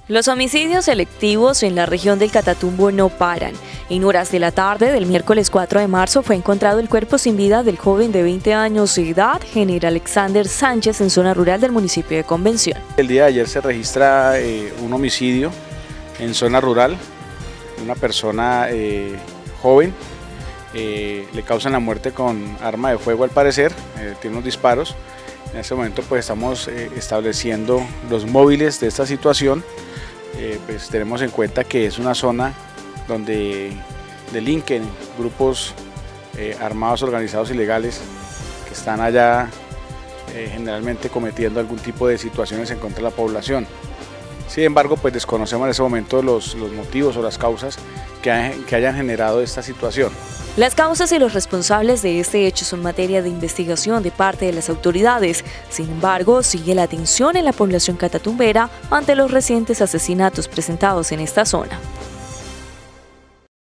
Los homicidios selectivos en la región del Catatumbo no paran. En horas de la tarde del miércoles 4 de marzo fue encontrado el cuerpo sin vida del joven de 20 años de edad, General Alexander Sánchez, en zona rural del municipio de Convención. El día de ayer se registra un homicidio en zona rural, una persona joven, le causan la muerte con arma de fuego al parecer, tiene unos disparos. En este momento pues estamos estableciendo los móviles de esta situación. Pues tenemos en cuenta que es una zona donde delinquen grupos armados organizados ilegales que están allá generalmente cometiendo algún tipo de situaciones en contra de la población. Sin embargo, pues desconocemos en ese momento los motivos o las causas que hayan generado esta situación. Las causas y los responsables de este hecho son materia de investigación de parte de las autoridades. Sin embargo, sigue la atención en la población catatumbera ante los recientes asesinatos presentados en esta zona.